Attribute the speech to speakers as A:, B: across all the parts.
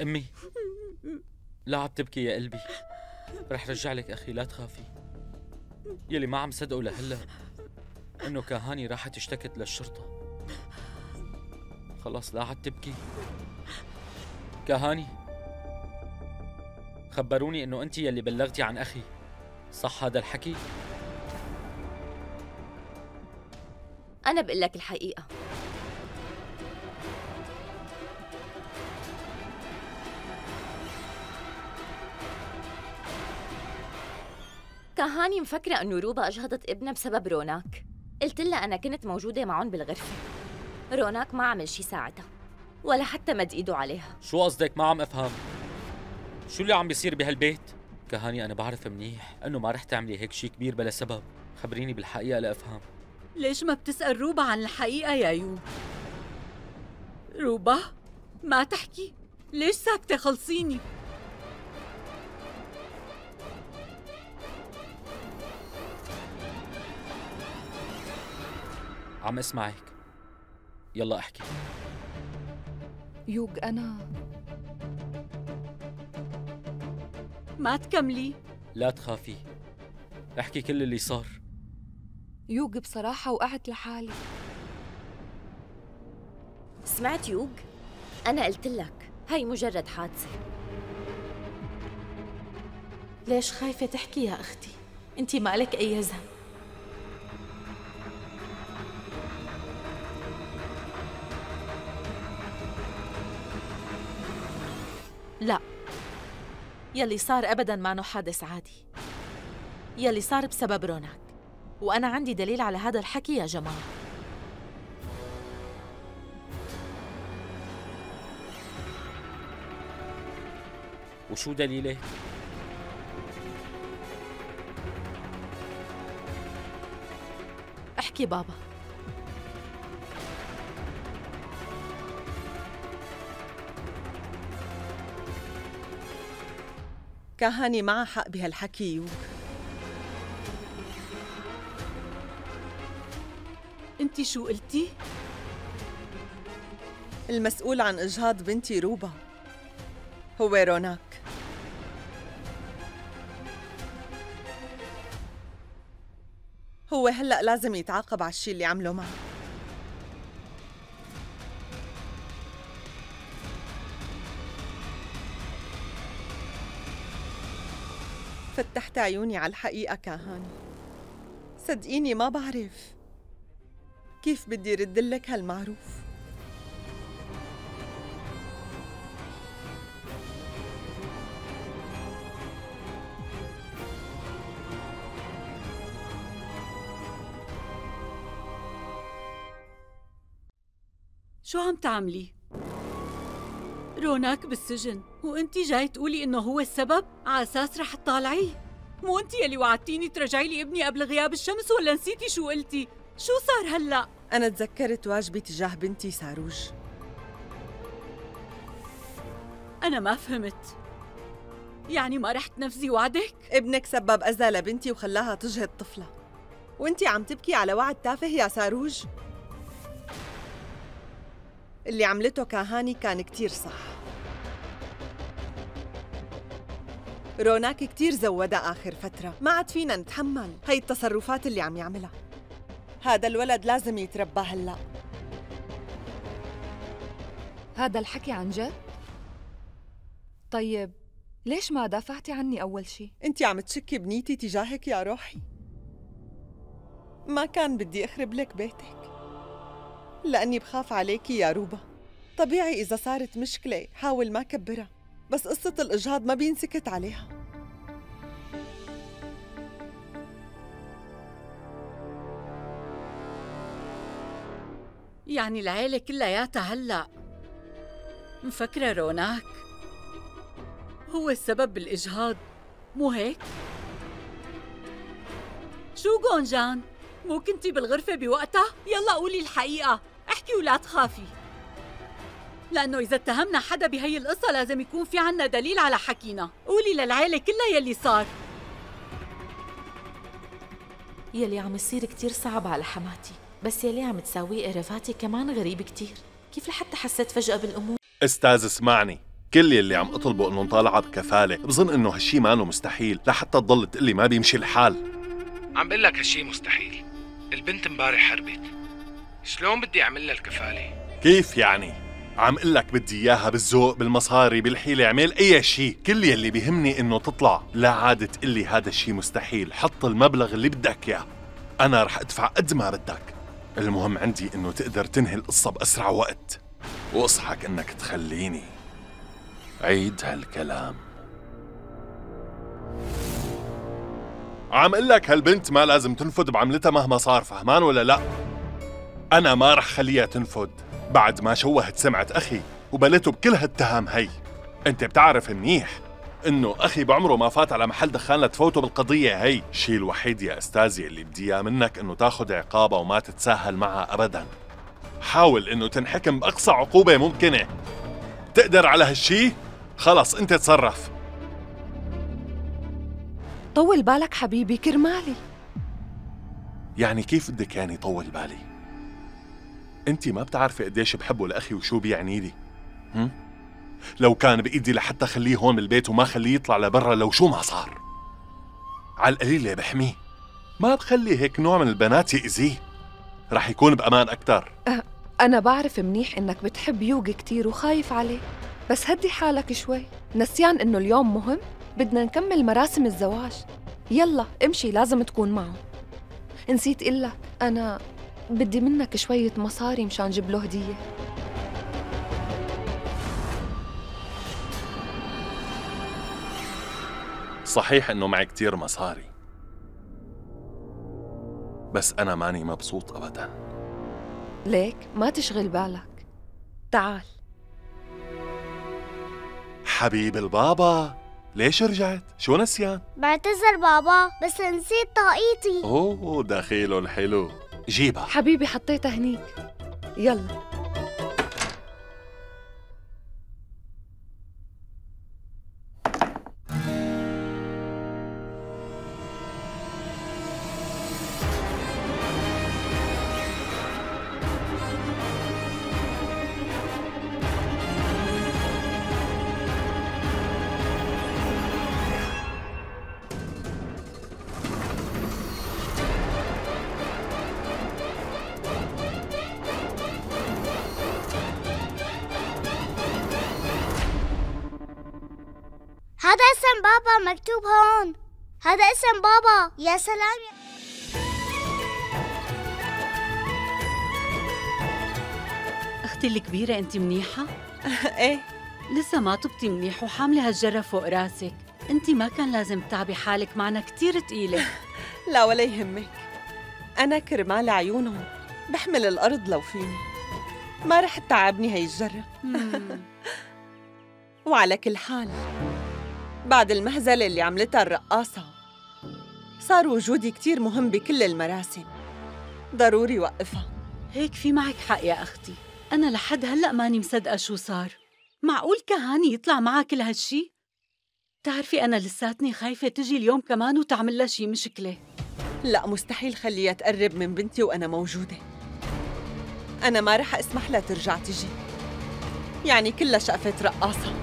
A: أمي، لا عم تبكي يا قلبي. رح رجع لك أخي، لا تخافي. يلي ما عم صدقوا لهلا إنه كهاني راحت اشتكت للشرطة. خلص لا عاد تبكي. كهاني، خبروني إنه أنت يلي بلغتي عن أخي، صح هذا الحكي؟
B: أنا بقول لك الحقيقة. كهاني مفكرة إنه روبا أجهضت ابنها بسبب روناك. قلت لها أنا كنت موجودة معهم بالغرفة. روناك ما عمل شي ساعتها، ولا حتى مد إيده عليها.
A: شو قصدك؟ ما عم أفهم. شو اللي عم بيصير بهالبيت؟ كهاني أنا بعرف منيح إنه ما رح تعملي هيك شي كبير بلا سبب. خبريني بالحقيقة لأفهم.
C: ليش ما بتسأل روبا عن الحقيقة يا يو؟ روبا ما تحكي؟ ليش ساكتة؟ خلصيني.
A: عم اسمعك، يلا احكي.
D: يوغ أنا
C: ما تكملي.
A: لا تخافي، احكي كل اللي صار.
D: يوغ بصراحة وقعت لحالي.
B: سمعت يوغ؟ أنا قلت لك هاي مجرد حادثة.
E: ليش خايفة تحكي يا أختي؟ أنتي ما لك أي ذنب. لا، يلي صار أبداً ما حادث عادي. يلي صار بسبب روناك، وأنا عندي دليل على هذا الحكي يا جماعة.
A: وشو دليلك؟
E: احكي بابا.
C: كهاني معها حق بهالحكي يوغ. انتي شو قلتي؟ المسؤول عن إجهاض بنتي روبا هو روناك. هو هلأ لازم يتعاقب على الشي اللي عمله معه. فتحت عيوني على الحقيقة كهاني. صدقيني ما بعرف كيف بدي ردلك هالمعروف. شو عم تعملي؟ روناك بالسجن وانتي جاي تقولي انه هو السبب؟ على اساس رح تطالعيه؟ مو انتي يلي وعدتيني ترجعي لي ابني قبل غياب الشمس، ولا نسيتي شو قلتي؟ شو صار هلا؟ انا تذكرت واجبي تجاه بنتي ساروج. انا ما فهمت. يعني ما رح تنفذي وعدك؟ ابنك سبب اذى لبنتي وخلاها تجهض طفلة، وانتي عم تبكي على وعد تافه يا ساروج؟ اللي عملته كهاني كان كتير صح. روناك كتير زودها آخر فترة، ما عاد فينا نتحمل هاي التصرفات اللي عم يعملها. هذا الولد لازم يتربى هلأ.
D: هذا الحكي عن جد؟ طيب ليش ما دافعتي عني أول شي؟
C: انتي عم تشكي بنيتي تجاهك يا روحي. ما كان بدي أخرب لك بيتك، لأني بخاف عليكي يا روبا. طبيعي إذا صارت مشكلة حاول ما كبرها، بس قصة الإجهاض ما بينسكت عليها. يعني العيلة كلياتها هلأ مفكرة روناك هو السبب بالإجهاض، مو هيك؟ شو غونجان؟ مو كنتي بالغرفة بوقتها؟ يلا قولي الحقيقة، احكي ولا تخافي، لأنه إذا اتهمنا حدا بهي القصة لازم يكون في عنا دليل على حكينا. قولي للعيلة كلها يلي صار.
E: يلي عم يصير كتير صعب على حماتي، بس يلي عم تساويه إرفاتي كمان غريب كتير. كيف لحتى حسيت فجأة بالأمور؟
F: أستاذ اسمعني، كل يلي عم اطلبه انه نطالعها بكفالة، بظن انه هالشي مانو مستحيل، لحتى تضل تقلي ما بيمشي الحال.
G: عم بقول لك هالشي مستحيل. البنت امبارح هربت، شلون بدي اعمل لها الكفالة؟
F: كيف يعني؟ عم قلك بدي اياها بالذوق، بالمصاري، بالحيلة، اعمل اي شيء. كل يلي بيهمني انه تطلع. لا عاد تقلي هذا الشيء مستحيل، حط المبلغ اللي بدك اياه، انا رح ادفع قد ما بدك. المهم عندي انه تقدر تنهي القصة باسرع وقت، واصحك انك تخليني عيد هالكلام. عم قلك هالبنت ما لازم تنفد بعملتها مهما صار، فهمان ولا لا؟ انا ما رح خليها تنفد بعد ما شوهت سمعة أخي وبلته بكل هالتهم هي. أنت بتعرف منيح إنه أخي بعمره ما فات على محل دخان لتفوته بالقضية هي. الشيء الوحيد يا أستاذي اللي بدي إياه منك إنه تاخد عقابة وما تتساهل معها أبداً. حاول إنه تنحكم بأقصى عقوبة ممكنة. تقدر على هالشي؟ خلص أنت تصرف.
D: طول بالك حبيبي كرمالي.
F: يعني كيف بدك يعني طول بالي؟ انت ما بتعرفي قديش بحبه لأخي وشو بيعني لي. لو كان بإيدي لحتى خليه هون بالبيت وما خليه يطلع لبرا لو شو ما صار، على القليلة بحميه. ما بخلي هيك نوع من البنات يأذيه، رح يكون بأمان أكتر.
D: أنا بعرف منيح إنك بتحب يوغي كتير وخايف عليه، بس هدي حالك شوي. نسيان إنه اليوم مهم، بدنا نكمل مراسم الزواج. يلا امشي، لازم تكون معه. نسيت إلك أنا بدي منك شوية مصاري مشان جيب له هدية.
F: صحيح إنه معي كتير مصاري، بس أنا ماني مبسوط أبداً.
D: ليك ما تشغل بالك، تعال.
F: حبيب البابا، ليش رجعت؟ شو نسيان؟
H: بعتذر بابا، بس نسيت طاقيتي.
F: أوه دخيله الحلو، جيبها.
D: حبيبي حطيتها هنيك، يلا.
H: هذا اسم بابا مكتوب هون، هذا اسم بابا. يا سلام
C: أختي الكبيرة، أنت منيحة؟
I: ايه،
C: لسه ما طبتي منيح وحاملة هالجرة فوق راسك. أنت ما كان لازم تتعبي حالك، معنا كتير تقيلة.
I: لا ولا يهمك، أنا كرمال عيونهم بحمل الأرض لو فيني، ما رح تتعبني هي الجرة. وعلى كل حال، بعد المهزلة اللي عملتها الرقاصة صار وجودي كتير مهم بكل المراسم، ضروري وقفها.
C: هيك في معك حق يا أختي، أنا لحد هلأ ماني مصدقة شو صار. معقول كهاني يطلع معها كل هالشي؟ بتعرفي أنا لساتني خايفة تجي اليوم كمان وتعمل لها شي مشكلة.
I: لا، مستحيل خليها تقرب من بنتي وأنا موجودة. أنا ما رح أسمح لها ترجع تجي، يعني كلها شقفة رقاصة.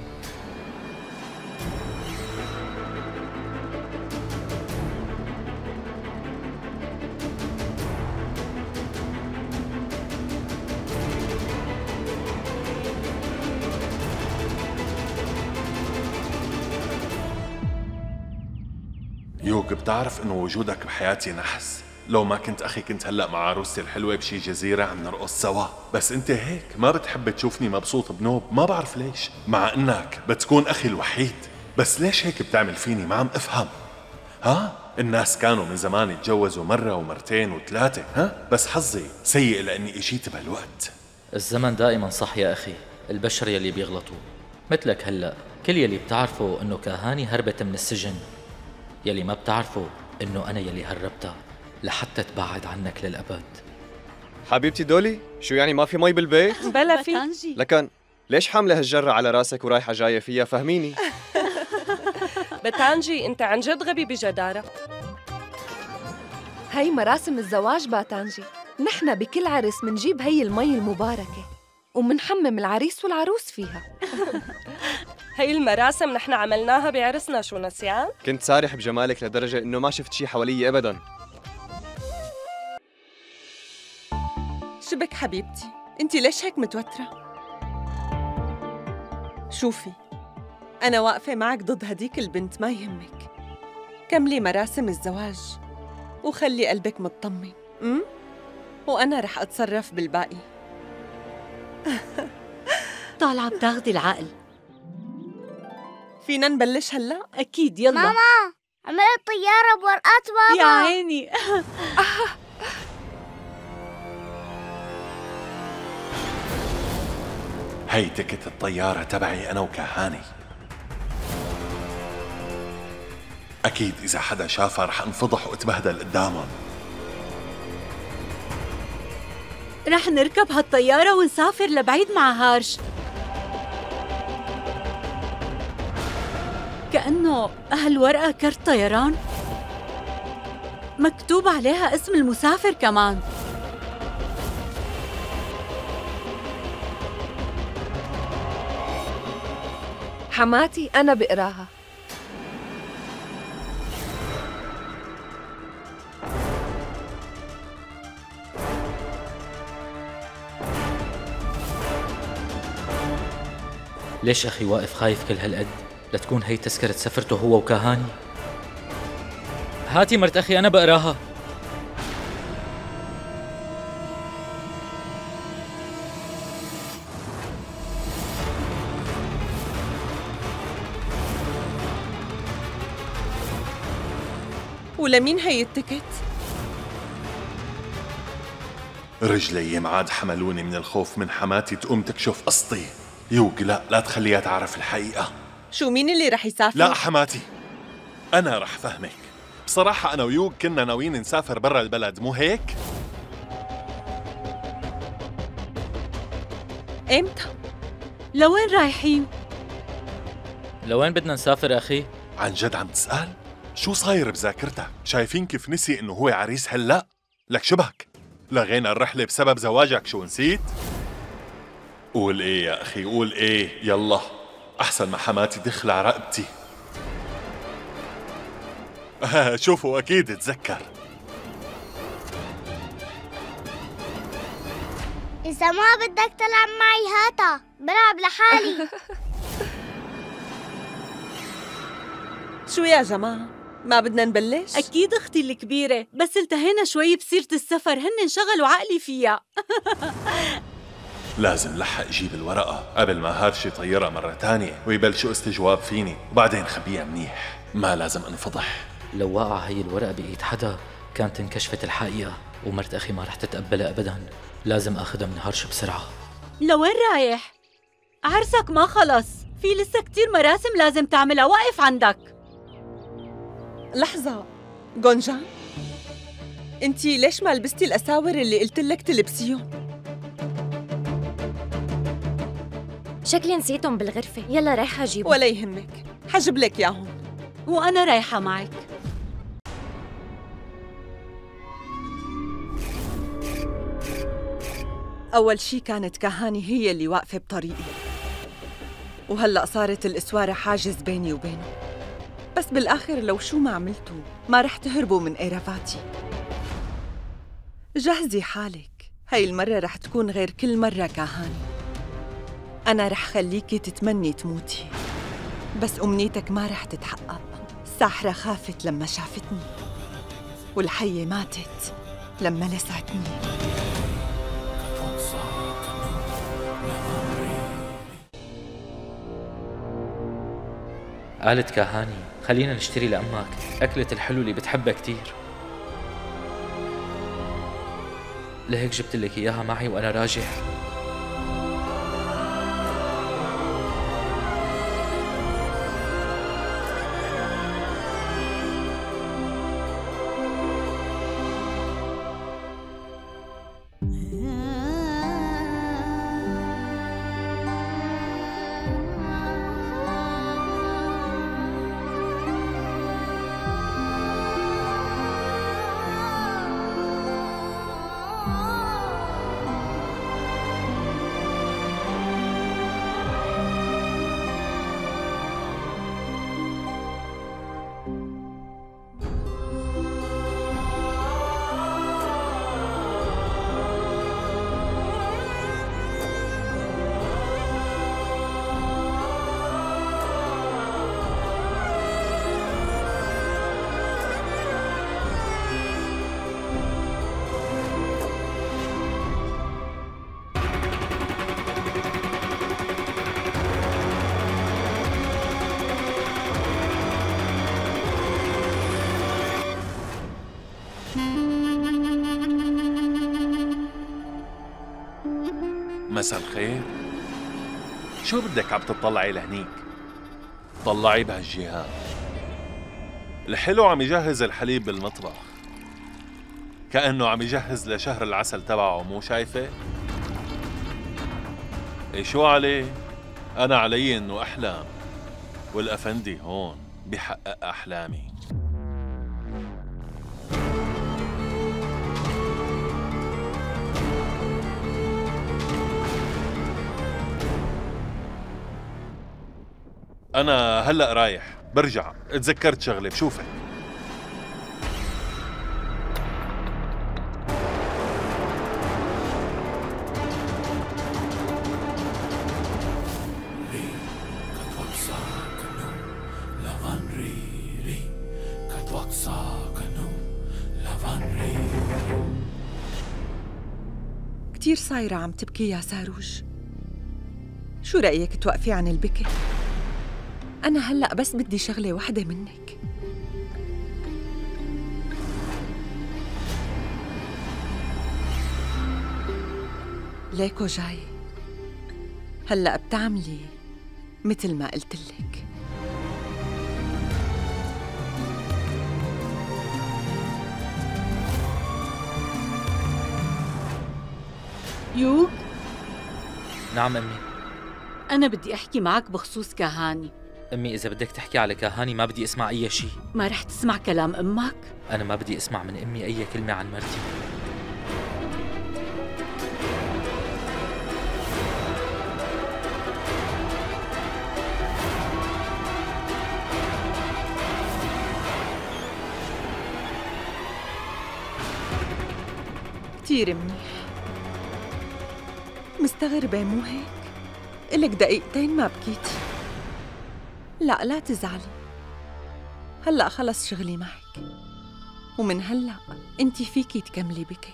F: يوغ، بتعرف إنه وجودك بحياتي نحس. لو ما كنت أخي كنت هلأ مع عروستي الحلوة بشي جزيرة عم نرقص سوا، بس أنت هيك ما بتحب تشوفني مبسوط بنوب، ما بعرف ليش، مع إنك بتكون أخي الوحيد. بس ليش هيك بتعمل فيني؟ ما عم أفهم. الناس كانوا من زمان يتجوزوا مرة ومرتين وثلاثة، بس حظي سيء لأني إجيت بهالوقت.
A: الزمن دائما صح يا أخي، البشر يلي بيغلطوا مثلك. هلأ كل يلي بتعرفوا إنه كهاني هربت من السجن، يلي ما بتعرفوا إنه أنا يلي هربتها لحتى تبعد عنك للأبد.
J: حبيبتي دولي، شو يعني ما في مي بالبيت؟
I: بلا في.
J: لكن ليش حاملة هالجرة على راسك ورايحة جاية فيها؟ فهميني.
K: باتانجي، انت عن جد غبي بجدارة.
D: هي مراسم الزواج باتانجي، نحن بكل عرس منجيب هي المي المباركة. ومنحمم العريس والعروس فيها.
K: هي المراسم نحن عملناها بعرسنا، شو نسيان؟
J: كنت سارح بجمالك لدرجة إنه ما شفت شي حوالي أبداً.
I: شبك حبيبتي؟ انت ليش هيك متوترة؟ شوفي، أنا واقفة معك ضد هديك البنت، ما يهمك. كملي مراسم الزواج وخلي قلبك مطمن، وأنا رح أتصرف بالباقي.
C: طالعة بتاخدي العقل.
I: فينا نبلش هلا؟
C: أكيد، يلا.
H: ماما عملت طيارة بورقات بابا.
C: يا عيني.
F: هي تكت الطيارة تبعي أنا وكهاني. أكيد إذا حدا شافها رح انفضح واتبهدل قدامهم.
C: رح نركب هالطيارة ونسافر لبعيد مع هارش، كأنه هالورقة كرت طيران مكتوب عليها اسم المسافر كمان.
D: حماتي أنا بقراها.
A: ليش أخي واقف خايف كل هالقد؟ لتكون هي تذكرة سفرته هو وكهاني؟ هاتي مرت أخي أنا بقراها.
I: ولمين هي التكت؟
F: رجلي معاد حملوني من الخوف من حماتي تقوم تكشف قصتي. يوق لا تخليها تعرف الحقيقة.
I: شو مين اللي رح يسافر؟
F: لا حماتي، أنا رح فهمك. بصراحة أنا ويوق كنا ناويين نسافر برا البلد، مو هيك؟
I: إمتى؟
C: لوين رايحين؟
A: لوين بدنا نسافر أخي؟
F: عن جد عم تسأل؟ شو صاير بذاكرتك؟ شايفين كيف نسي إنه هو عريس هلأ؟ لك شبهك؟ لغينا الرحلة بسبب زواجك، شو نسيت؟ قول إيه يا أخي، قول إيه، يلا أحسن ما حماتي تخلع رقبتي. شوفوا أكيد تذكر.
H: إذا ما بدك تلعب معي هاتا بلعب لحالي.
I: شو يا جماعة؟ ما بدنا نبلش؟
C: أكيد أختي الكبيرة، بس التهينا شوي بسيرة السفر، هن انشغلوا عقلي فيها.
F: لازم لحق جيب الورقة قبل ما هارش يطيرها مرة تانية ويبلشوا استجواب فيني، وبعدين خبيها منيح، ما لازم انفضح.
A: لو وقع هي الورقة بإيد حدا كانت انكشفت الحقيقة، ومرت أخي ما رح تتقبلها أبداً. لازم أخذها من هارش بسرعة.
C: لوين رايح؟ عرسك ما خلص، في لسه كتير مراسم لازم تعملها، واقف عندك.
I: لحظة جونجان، انتي ليش ما لبستي الأساور اللي قلتلك تلبسيهم؟
B: شكلي نسيتهم بالغرفة، يلا رايحة أجيبهم.
I: ولا يهمك، حجب لك ياهم.
C: وأنا رايحة معك.
I: أول شي كانت كهاني هي اللي واقفة بطريقي، وهلأ صارت الإسوارة حاجز بيني وبينه. بس بالآخر لو شو ما عملتوا ما رح تهربوا من قرافاتي. جهزي حالك، هاي المرة رح تكون غير كل مرة كهاني. أنا رح خليكي تتمني تموتي، بس أمنيتك ما رح تتحقق. الساحرة خافت لما شافتني، والحية ماتت لما لسعتني.
A: قالت كهاني خلينا نشتري لأمك أكلة الحلو اللي بتحبها كتير، لهيك جبت لك إياها معي وأنا راجع.
F: مساء الخير. شو بدك عم تطلعي لهنيك؟ طلعي بهالجهة. الحلو عم يجهز الحليب بالمطبخ، كأنه عم يجهز لشهر العسل تبعه، مو شايفة؟ إيه شو عليه؟ أنا علي إنه أحلام، والأفندي هون بيحقق أحلامي. أنا هلأ رايح، برجع، اتذكرت شغلة، بشوفك.
I: كتير صايرة عم تبكي يا ساروج. شو رأيك توقفي عن البكي؟ أنا هلأ بس بدي شغلة وحدة منك. ليكو جاي، هلأ بتعملي مثل ما قلتلك.
C: يوغ؟
A: نعم أمي.
C: أنا بدي أحكي معك بخصوص كهاني.
A: أمي إذا بدك تحكي على كهاني ما بدي أسمع أي شيء.
C: ما رح تسمع كلام أمك؟
A: أنا ما بدي أسمع من أمي أي كلمة عن مرتي.
I: كتير منيح. مستغربة مو هيك؟ إلك دقيقتين ما بكيتي. لا لا تزعلي، هلأ خلص شغلي معك، ومن هلأ انتي فيكي تكملي بكي.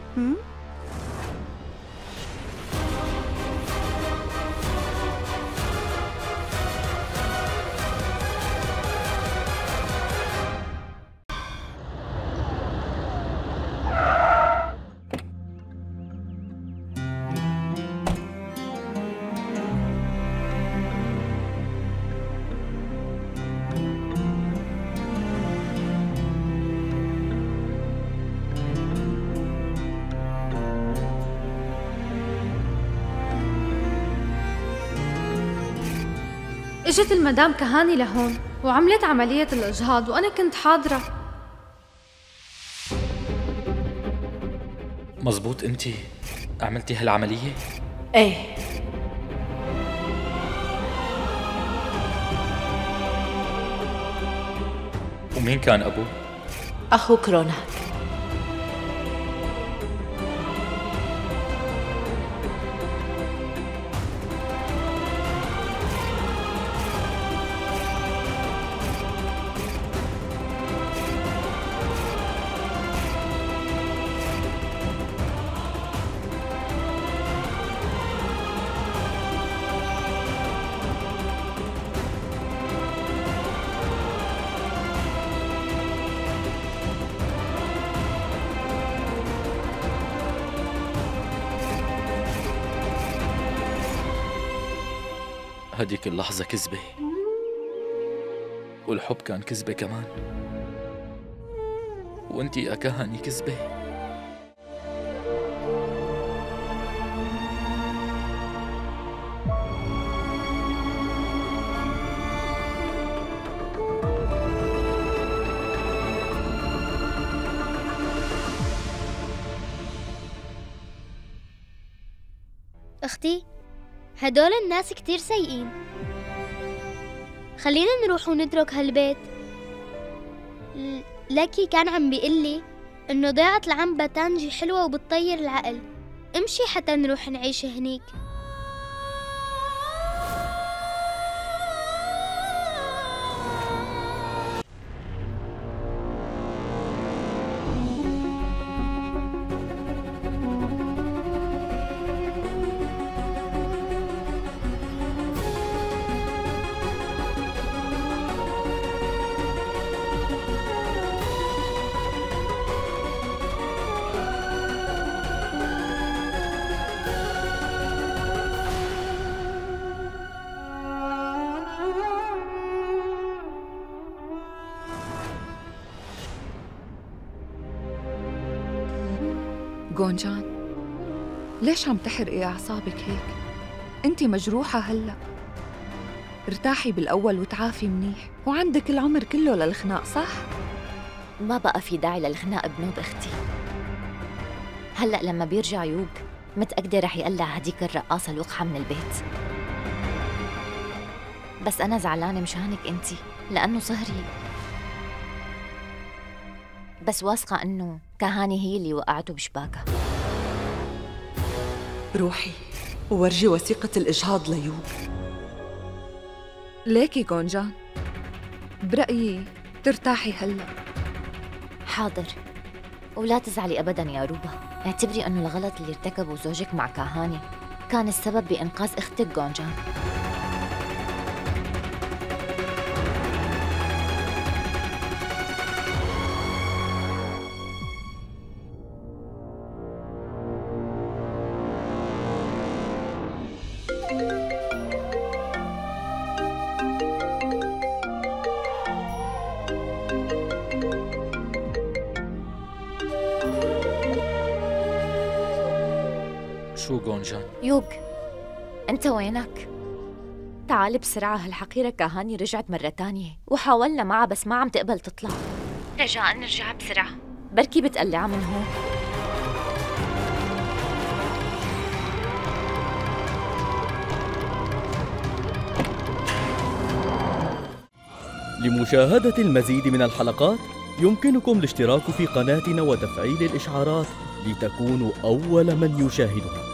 L: اجت المدام كهاني لهون وعملت عملية الإجهاض وأنا كنت حاضرة.
A: مزبوط انتي عملتي هالعملية؟
E: ايه.
A: ومين كان أبوه؟
E: أخوك روناك.
A: هديك اللحظة كذبة، والحب كان كذبة كمان، وانتي يا كهاني كذبة.
H: أختي، هدول الناس كتير سيئين، خلينا نروح ونترك هالبيت. لكي كان عم بيقلي إنه ضيعة العم باتانجي حلوة وبتطير العقل. امشي حتى نروح نعيش هنيك.
D: جونجان، ليش عم تحرقي أعصابك هيك؟ أنتِ مجروحة هلأ. ارتاحي بالأول وتعافي منيح، وعندك العمر كله للخناق، صح؟
B: ما بقى في داعي للخناق بنوب أختي. هلأ لما بيرجع يوغ متأكدة رح يقلع هديك الرقاصة الوقحة من البيت. بس أنا زعلانة مشانك أنتي لأنه صهري، بس واثقة إنه كهاني هي اللي وقعته بشباكها.
I: روحي وورجي وثيقة الإجهاض ليوغ.
D: ليكي جونجان، برأيي ترتاحي هلأ.
B: حاضر، ولا تزعلي أبداً يا روبا. اعتبري إنه الغلط اللي ارتكبه زوجك مع كهاني كان السبب بإنقاذ أختك جونجان.
A: شو جونجان؟
B: يوغ، أنت وينك؟ تعال بسرعة، هالحقيرة كهاني رجعت مرة تانية وحاولنا معها بس ما عم تقبل تطلع. رجاء نرجع بسرعة، بركي بتقلعها من هون.
M: لمشاهدة المزيد من الحلقات يمكنكم الاشتراك في قناتنا وتفعيل الإشعارات لتكونوا أول من يشاهدها.